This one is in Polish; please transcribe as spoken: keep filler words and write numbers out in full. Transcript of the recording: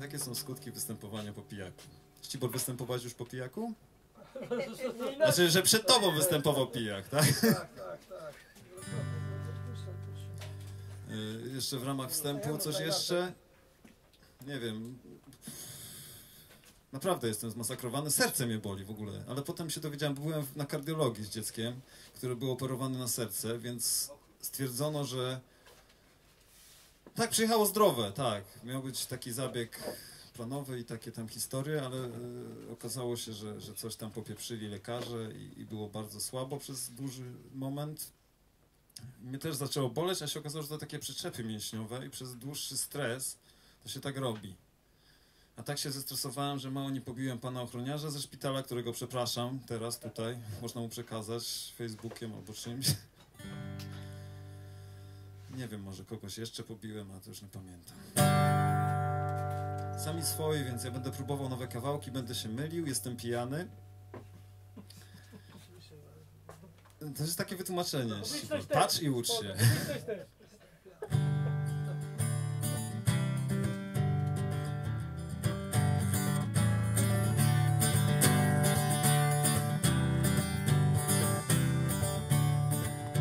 Jakie są skutki występowania po pijaku? Ścibor, występowałeś już po pijaku? Znaczy, że przed tobą występował pijak, tak? Tak, tak, tak. Yy, jeszcze w ramach wstępu coś jeszcze? Nie wiem. Naprawdę jestem zmasakrowany, serce mnie boli w ogóle, ale potem się dowiedziałem, bo byłem na kardiologii z dzieckiem, które było operowane na serce, więc stwierdzono, że tak, przyjechało zdrowe, tak. Miał być taki zabieg planowy i takie tam historie, ale y, okazało się, że, że coś tam popieprzyli lekarze i, i było bardzo słabo przez duży moment. Mnie też zaczęło boleć, a się okazało, że to takie przyczepy mięśniowe i przez dłuższy stres to się tak robi. A tak się zestresowałem, że mało nie pobiłem pana ochroniarza ze szpitala, którego przepraszam teraz tutaj. Można mu przekazać Facebookiem albo czymś. Nie wiem, może kogoś jeszcze pobiłem, a to już nie pamiętam. Sami swoi, więc ja będę próbował nowe kawałki, będę się mylił, jestem pijany. To jest takie wytłumaczenie. Patrz i ucz się.